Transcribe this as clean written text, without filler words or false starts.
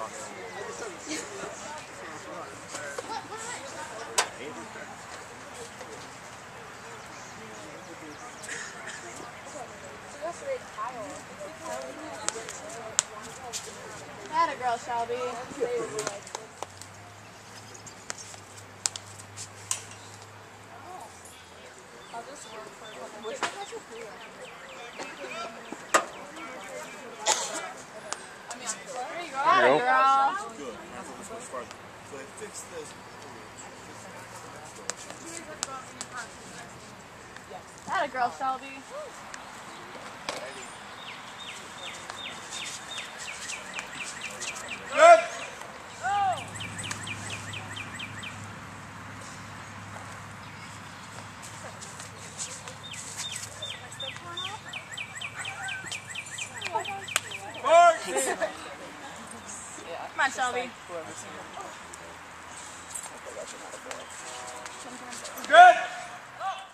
Atta girl, Shelby. I'll just work for a couple. Which one has your free one? I mean, there you go. Atta girl. Good. So they fixed this. Atta girl, Shelby. Good. Come on, Shelby. Good.